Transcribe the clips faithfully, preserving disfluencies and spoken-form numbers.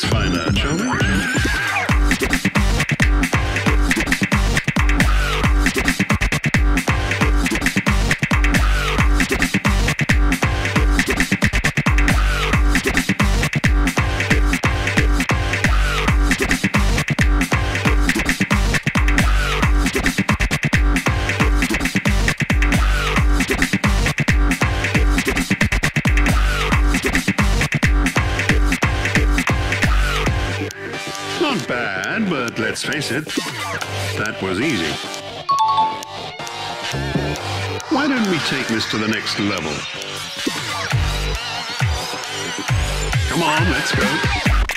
let's find out, shall we? Not bad, but let's face it, that was easy. Why don't we take this to the next level? Come on, let's go.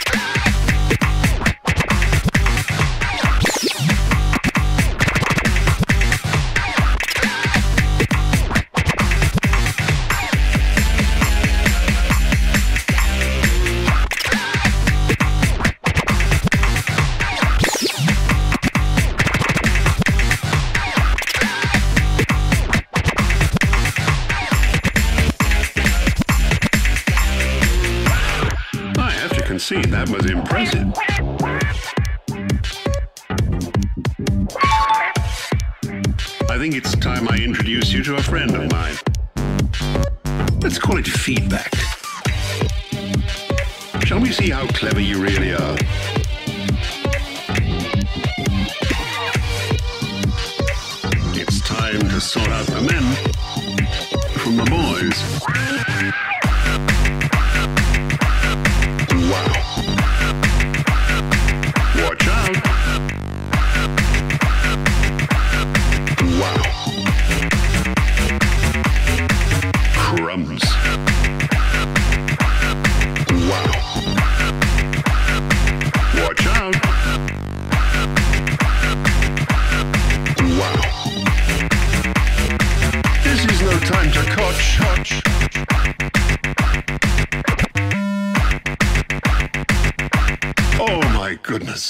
See, that was impressive. I think it's time I introduce you to a friend of mine. Let's call it feedback. Shall we see how clever you really are? It's time to sort out the men from the boys. Watch out! Wow! Crumbs! Wow! Watch out! Wow! This is no time to coach. coach. Oh my goodness.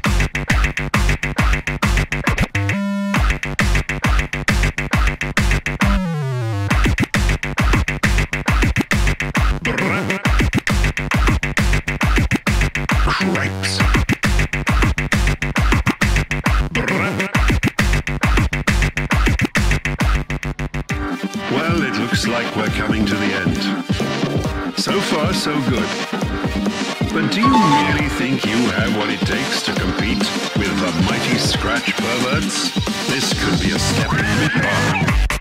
Cripes. Well, it looks like we're coming to the end. So far, so good. But do you really think you have what it takes to compete with the mighty Scratch Perverts? This could be a step too far.